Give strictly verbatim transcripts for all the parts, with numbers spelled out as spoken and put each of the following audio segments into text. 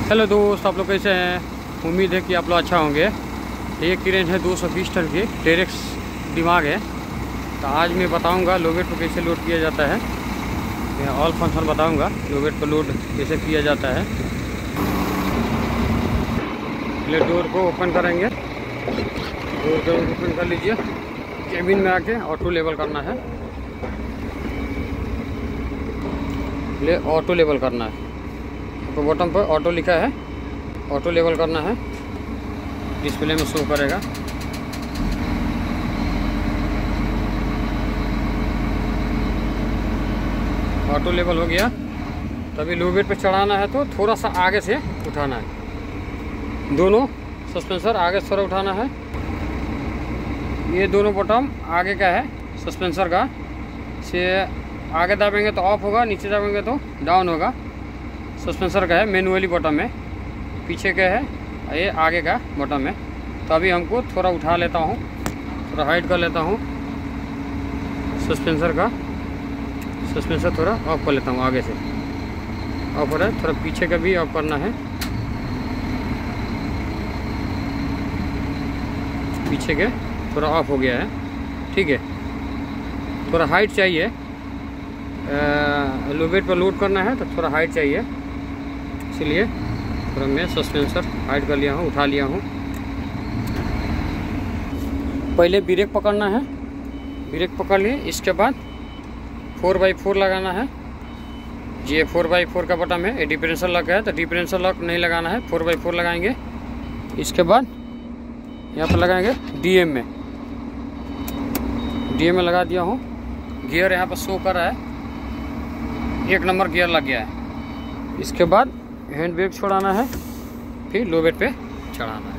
Hello दोस्त, आप लोग कैसे हैं? उम्मीद है कि आप लोग अच्छा होंगे। ये क्रेन है दो सौ बीस टन की, टेरेक्स दिमाग है। तो आज मैं बताऊंगा लोवेट को कैसे लोड किया जाता है। मैं ऑल फंक्शन बताऊंगा लोवेट को लोड कैसे किया जाता है। पहले डोर को ओपन करेंगे। डोर को ओपन कर लीजिए। केबिन में आके ऑटो लेवल करना है। ले ऑटो लेवल करना है तो बॉटम पर ऑटो लिखा है, ऑटो लेवल करना है। डिस्प्ले में शो करेगा। ऑटो लेवल हो गया। तभी लोवेट पे चढ़ाना है तो थोड़ा सा आगे से उठाना है। दोनों सस्पेंसर आगे से थोड़ा उठाना है। ये दोनों बॉटम आगे का है सस्पेंसर का। से आगे दाबेंगे तो ऑफ होगा, नीचे दाबेंगे तो डाउन होगा। सस्पेंसर का है, मैनुअली बॉटम है। पीछे का है, ये आगे का बॉटम है। तो अभी हमको थोड़ा उठा लेता हूँ, थोड़ा हाइट कर लेता हूँ सस्पेंसर का। सस्पेंसर थोड़ा ऑफ कर लेता हूँ, आगे से ऑफ हो रहा है। थोड़ा पीछे का भी ऑफ करना है। पीछे के थोड़ा ऑफ हो गया है, ठीक है। थोड़ा हाइट चाहिए, लोवेट पर लोड करना है तो थोड़ा हाइट चाहिए, इसलिए थोड़ा मैं सस्पेंसर हाइट कर लिया हूँ, उठा लिया हूँ। पहले ब्रेक पकड़ना है। ब्रेक पकड़ लिए, इसके बाद फोर बाई फोर लगाना है। ये फोर बाई फोर का बटन है। ये डिफरेंशियल लॉक है तो डिफरेंशियल लॉक नहीं लगाना है, फोर बाई फोर लगाएंगे। इसके बाद यहाँ पर लगाएंगे डीएम में। डीएम में लगा दिया हूँ। गियर यहाँ पर शो कर रहा है, एक नंबर गियर लग गया है। इसके बाद हैंड ब्रेक छोड़ाना है, फिर लोवेट पे चढ़ाना है।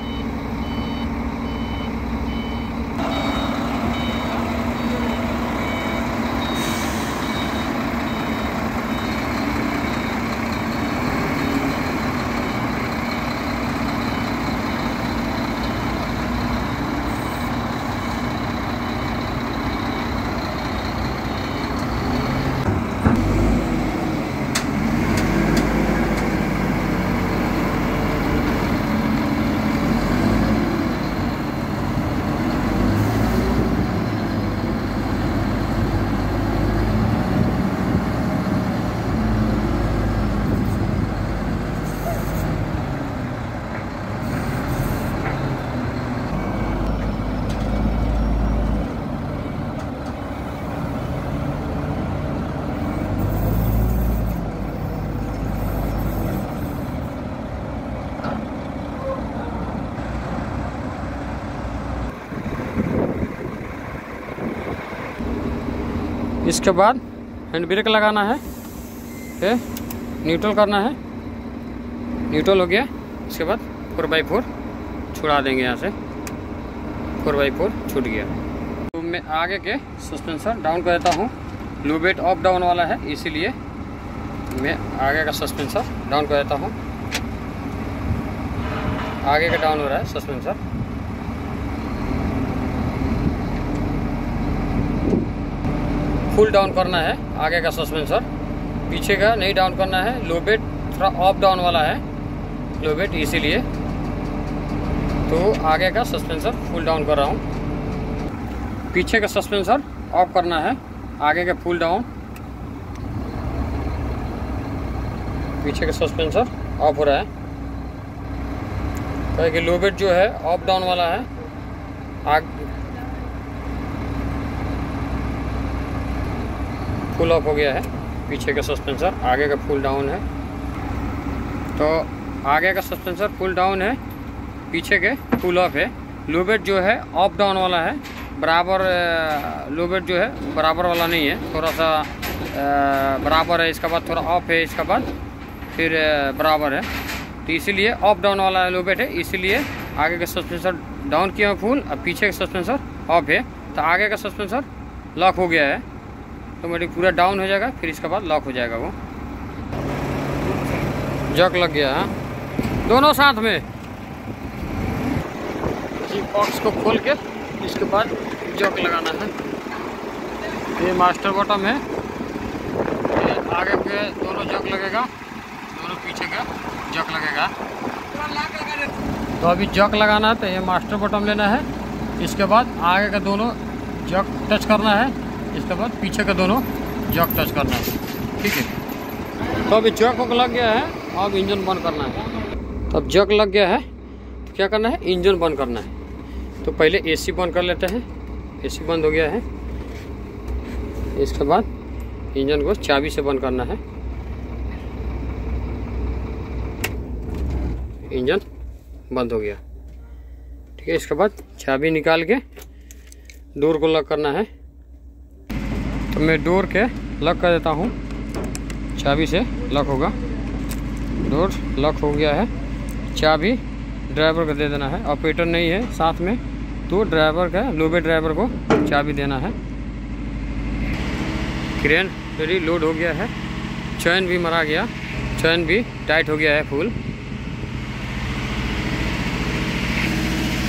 इसके बाद हैंड ब्रेक लगाना है, फिर न्यूट्रल करना है। न्यूट्रल हो गया। इसके बाद फोर बाई फोर छुड़ा देंगे यहाँ से। फोर बाई फोर छूट गया। तो मैं आगे के सस्पेंसर डाउन कर देता हूँ। लोवेट अप डाउन वाला है, इसीलिए मैं आगे का सस्पेंसर डाउन कर देता हूँ। आगे का डाउन हो रहा है सस्पेंसर। फुल डाउन करना है आगे का सस्पेंसर, पीछे का नहीं डाउन करना है। लोवेट थोड़ा ऑफ डाउन वाला है लोवेट, इसीलिए तो आगे का सस्पेंसर फुल डाउन कर रहा हूँ। पीछे का सस्पेंसर ऑफ करना है, आगे का फुल डाउन। पीछे का सस्पेंसर ऑफ हो रहा है क्योंकि लोवेट जो है ऑफ डाउन वाला है। आगे फुल ऑफ हो गया है पीछे का सस्पेंसर, आगे का फुल डाउन है। तो आगे का सस्पेंसर फुल डाउन है, पीछे के फुल ऑफ है। लोवेट जो है ऑफ डाउन वाला है, बराबर। लोवेट जो है बराबर वाला नहीं है, थोड़ा सा बराबर है। इसके बाद थोड़ा ऑफ है, इसके बाद फिर बराबर है। तो इसीलिए ऑफ डाउन वाला है लोवेट है, इसीलिए आगे का सस्पेंसर डाउन किया है फुल, और पीछे का सस्पेंसर ऑफ है। तो आगे का सस्पेंसर लॉक हो गया है, ऑटोमेटिक पूरा डाउन हो जाएगा, फिर इसके बाद लॉक हो जाएगा। वो जक लग गया है दोनों साथ में। जी बॉक्स को खोल के इसके बाद जक लगाना है। ये मास्टर बॉटम है, ये आगे के दोनों जक लगेगा, दोनों पीछे का जक लगेगा। तो अभी जॉक लगाना है, तो ये मास्टर बटन लेना है। इसके बाद आगे का दोनों जॉक टच करना है, इसके बाद पीछे का दोनों जॉक टच करना है। ठीक है, तो अभी जॉक वॉक लग गया है, अब इंजन बंद करना है। तो अब जॉक लग गया है, तो क्या करना है, इंजन बंद करना है। तो पहले एसी बंद कर लेते हैं। एसी बंद हो गया है, इसके बाद इंजन को चाबी से बंद करना है। इंजन बंद हो गया। ठीक है, इसके बाद चाबी निकाल के डोर को लॉक करना है। तो मैं डोर के लॉक कर देता हूँ, चाबी से लॉक होगा। डोर लॉक हो गया है। चाबी ड्राइवर को दे देना है, ऑपरेटर नहीं है साथ में, तो ड्राइवर का लोबे ड्राइवर को चाबी देना है। क्रेन रेडी लोड हो गया है। चैन भी मरा गया, चैन भी टाइट हो गया है फुल।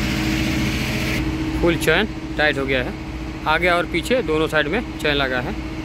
फुल चैन टाइट हो गया है। आगे और पीछे दोनों साइड में चैन लगा है।